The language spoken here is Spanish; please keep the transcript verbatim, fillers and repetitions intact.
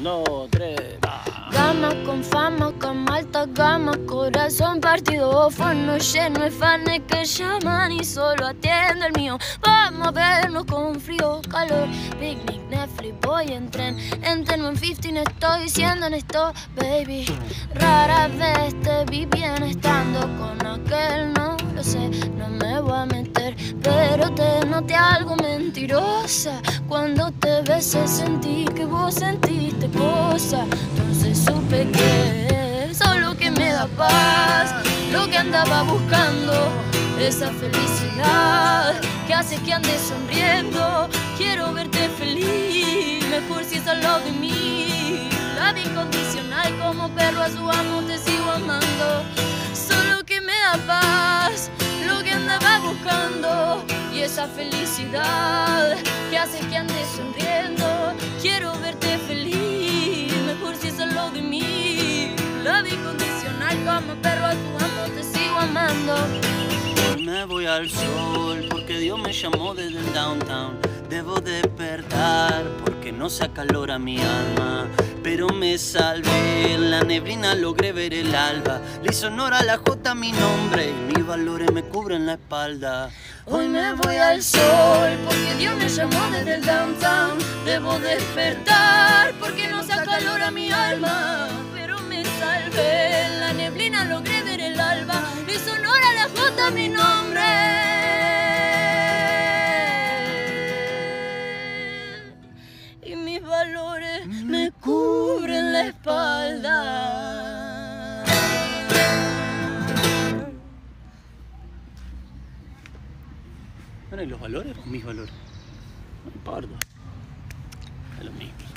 Un, dos, tres, va. Gama con fama, cama alta gama, corazón partido, fondo lleno de fans que llaman y solo atiende el mío. Vamos a vernos con frío, calor, picnic, Netflix, voy en tren. En Ten en quince estoy diciendo en esto, baby. Rara vez te vi bien estando con aquel, no lo sé, no me voy a meter. Pero te noté algo mentirosa. Cuando te besé sentí que vos sentiste cosas. Entonces supe que solo que me da paz, lo que andaba buscando, esa felicidad que hace que andes sonriendo. Quiero verte feliz, mejor si es al lado de mí. La vida incondicional, como perro a su amo te sigo amando. Solo que me da paz, lo que andaba buscando, y esa felicidad que hace que andes sonriendo. Quiero verte feliz, mejor si es al lado de mí. La vida incondicional, como perro a tu amo te sigo amando. Hoy me voy al sol porque Dios me llamó desde el downtown. Debo despertar porque no se acalora mi alma, pero me salvé, en la neblina logré ver el alba. Le hizo honor a la J a mi nombre y mis valores me cubren la espalda. Hoy me voy al sol porque Dios me llamó desde el downtown. Debo despertar porque no se acalora mi alma, pero me salvé, en la neblina logré ver el alba. Le hizo honor a la J mi nombre y mis valores me cubren la espalda. Bueno, ¿y los valores o mis valores? No importa. Es lo mismo.